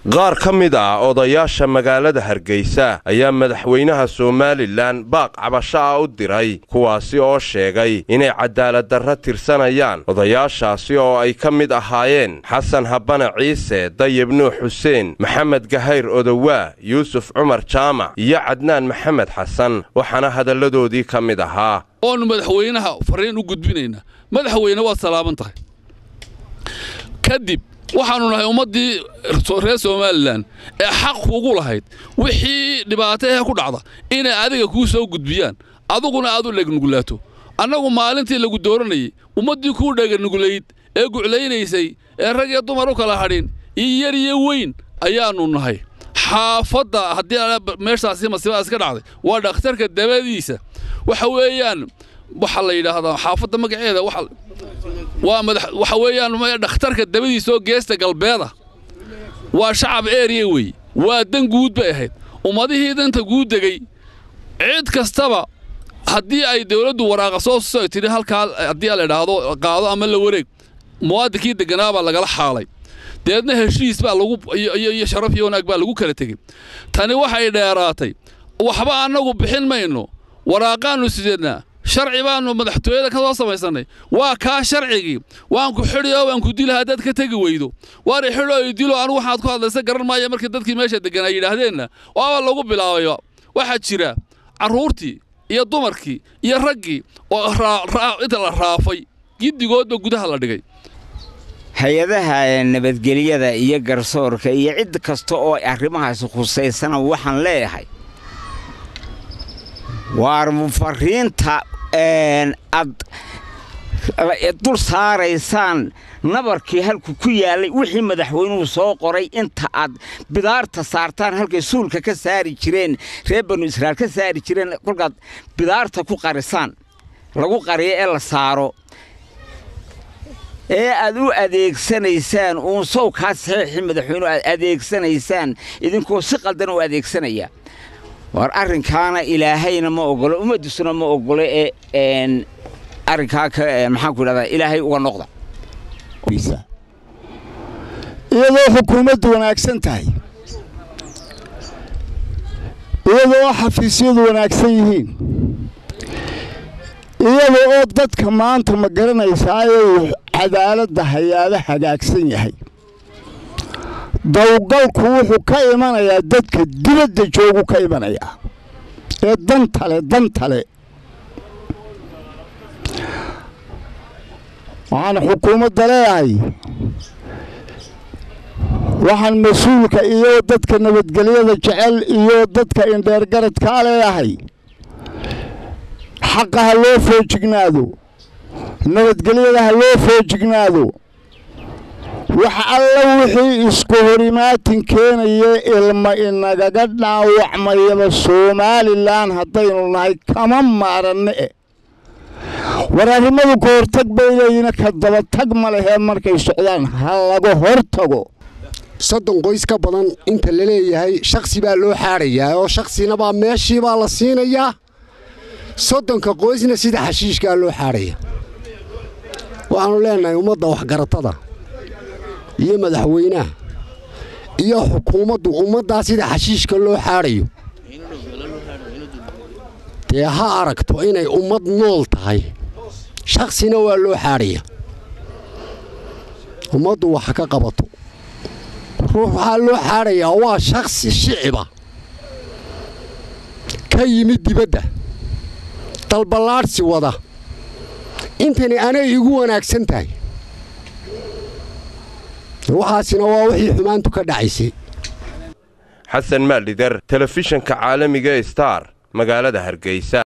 qaar ka mid ah odayaasha magaalada Hargeysa ayaa madaxweynaha Somaliland baaq cabasho ah u diray kuwaasi oo sheegay inay cadaalad darro tirsanayaan odayaashaasi oo ay ka mid ahaayeen Xasan Habane Ciise Dayib Nuux Xuseen Maxamed Gahayr Odawa Yuusuf Cumar Jaamac iyo Cadnaan Maxamed Xasan waxana hadalladoodii ka mid ahaa oo madaxweynaha fariin u gudbinayna madaxweyne waa salaaman tahay kadib waxaanu nahay ummadii reer Somaliland ee xaq ugu lahayd wixii dhibaato ku dhacda in adiga ku soo gudbiyaan aduguna aad u leegnugulaato annagu maalintii lagu dooranayay ummadii ku dhaganugulayd ee guclaynaysay ee rag iyo dumar u kala hadhin yar iyo weyn ayaanu nahay xaafada hadii meeshaasi masiibaas ka dhacday waa dhakhtarka dabadiisa waxa weeyaan waxa la yiraahdaa xaafada magaceeda waxa weeyaan dhakhtarka dabadiisa oo geesta galbeeda waa shacab area way waa dan guud bay ahayd ummadihii danta guud degay cid kastaba hadii ay dawladdu waraaqa soo tiri halka hadii la yiraahdo qaado ama la wareeg muwaadiniinta deganaaba lagala xaalay deedna heshiis baa lagu iyo sharaf iyo wanaag baa lagu kala tagay tani waxay dheeraatay waxba anagu bixin mayno waraaqaanu sideedna sharci baanu madaxtooyada ka soo samaysanay waa ka sharcigi waan ku xiriyo waan ku dilaha dad ka tagi weydo waan xiriyo dilo anigu waxaad ku hadlaysa garan maayo markii dadkii meesha degan ay yiraahdeen waa lagu bilaabayo waxa jira caruurtii iyo dumarkii iyo raggii oo inta la raafay gidigoodba gudaha la dhigay hay'adaha nabadgelyada iyo garsoorka iyo cid kasta oo arrimahaas khusaysan waxaan leeyahay waar fariinta ad dul saaraysaan nabarkii halku ku yaalay wixii madaxweynuhu soo qoray inta aad bidaarta saartaan halkay suulka ka saari jireen reer Banu Israa'iil ka saari jireen kolkaad bidaarta ku qarisaan lagu qariyo ee la saaro ee aad u adeegsanaysaan oo soo ka saxiix madaxweynuhu aad adeegsanaysaan idinkoo si qaldan u adeegsanaya war arrinkaana ilaahayna ma ogolo ummadisuna ma ogolo ee arrinka maxaan ku yiraahdaa ilaahay uga noqda iyadoo xukuumaddu wanaagsan tahay iyadoo xafiisyadu wanaagsan yihiin iyadoo dadka maanta ma garanaysaa ay cadaaladda hay'adaha hagaagsan yahay dawgalku wuxuu ka imanayaa dadka dibadda joogu ka imanaya ee dantale waxaan xukuumadda leeyahay waxaan mas'uulka iyo dadka nabadgelyada jecel iyo dadka indheer garadka leeyahay xaqaha loo foojignaado nabadgelyada loo foojignaado waxa alla wixii isku horimaatin keenaya ilma inaga dhaawacmayba Somaliland hadaynu nahay kama maaranne wararimadu hortag bayleeyina ka daba tag ma lehe markay socdaan hal laga hortago soddon qoys ka badan inta la leeyahay shakhsi baa loo xaarayaa oo shakhsina baa meeshii baa la siinayaa soddonka qoysna sida xashiishka loo xaaraya waxaanu leenahay ummadda wax garatada iyo madaxweynaha iyo xukuumaddu ummadda sida xashiishka loo xaarayo ha aragto inay ummad nool tahay shakhsina waa loo xaaraya ummaddu wax ka qabato ruuxa loo xaaraya waa shakhsi shiciba ka yimid dibadda dalbalaarsi wada intani anay igu wanaagsan tahay waxaasina waa wixii xumaantu ka dhacaysay Xasan Maalidar telefishinka caalamiga Star magaalada Hargeysa.